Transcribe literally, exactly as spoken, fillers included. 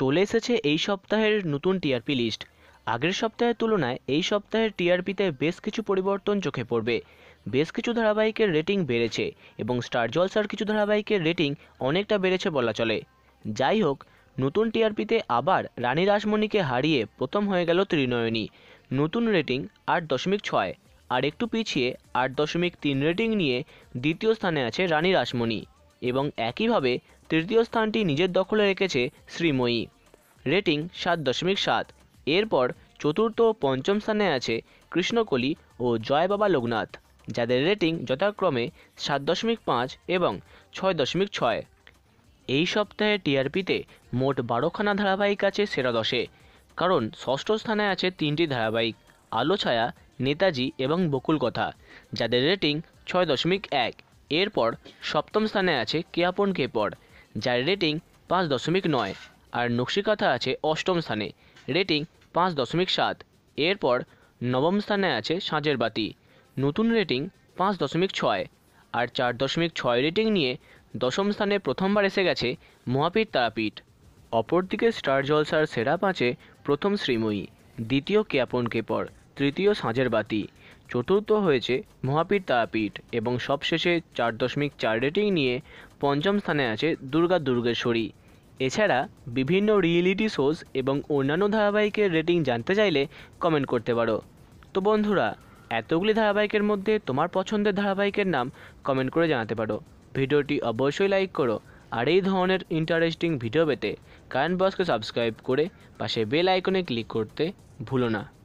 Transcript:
চলে এসেছে এই সপ্তাহের নতুন টিআরপি লিস্ট। আগের সপ্তাহের তুলনায় এই সপ্তাহের টিআরপিতে বেশ কিছু পরিবর্তন চোখে পড়বে। বেশ কিছু ধারাবাহিকের রেটিং বেড়েছে এবং স্টার জলসার কিছু ধারাবাহিকের রেটিং অনেকটা বেড়েছে বলা চলে। যাই হোক, নতুন টিআরপিতে আবার রানী রাসমণিকে হারিয়ে প্রথম হয়ে গেল ত্রিনয়নী। নতুন রেটিং আট দশমিক ছয়, আর একটু পিছিয়ে আট দশমিক তিন রেটিং নিয়ে দ্বিতীয় স্থানে আছে রানী রাসমণি এবং একইভাবে তৃতীয় স্থানটি নিজের দখলে রেখেছে শ্রীময়ী, রেটিং সাত দশমিক সাত। এরপর চতুর্থ ও পঞ্চম স্থানে আছে কৃষ্ণকলি ও জয় বাবা লোকনাথ, যাদের রেটিং যথাক্রমে সাত দশমিক পাঁচ এবং ছয় দশমিক ছয়। এই সপ্তাহে টিআরপিতে মোট বারোখানা ধারাবাহিক আছে সেরা দশে, কারণ ষষ্ঠ স্থানে আছে তিনটি ধারাবাহিক, আলো ছায়া, নেতাজি এবং বকুল কথা, যাদের রেটিং ছয় দশমিক এক। এরপর সপ্তম স্থানে আছে কে আপন কে পর, যার রেটিং পাঁচ দশমিক নয়, আর নকশিকাথা আছে অষ্টম স্থানে, রেটিং পাঁচ দশমিক সাত। এরপর নবম স্থানে আছে সাঁঝের বাতি, নতুন রেটিং পাঁচ দশমিক ছয়, আর চার দশমিক ছয় রেটিং নিয়ে দশম স্থানে প্রথমবার এসে গেছে মহাপীর তারাপীঠ। অপরদিকে স্টার জলসার সেরা পাঁচে প্রথম শ্রীময়ী, দ্বিতীয় কে আপন কে পর, তৃতীয় সাঁঝের বাতি, চতুর্থ হয়েছে মহাপীর তারাপীঠ এবং সবশেষে চার দশমিক চার রেটিং নিয়ে পঞ্চম স্থানে আছে দুর্গা দুর্গেশ্বরী। এছাড়া বিভিন্ন রিয়েলিটি শোজ এবং অন্যান্য ধারাবাহিকের রেটিং জানতে চাইলে কমেন্ট করতে পারো। তো বন্ধুরা, এতগুলি ধারাবাহিকের মধ্যে তোমার পছন্দের ধারাবাহিকের নাম কমেন্ট করে জানাতে পারো। ভিডিওটি অবশ্যই লাইক করো, আর এই ধরনের ইন্টারেস্টিং ভিডিও পেতে কারেন্ট বক্সকে সাবস্ক্রাইব করে পাশে বেল আইকনে ক্লিক করতে ভুলো না।